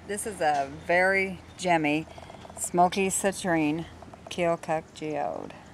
This is a very gemmy Smoky Citrine Keokuk Geode.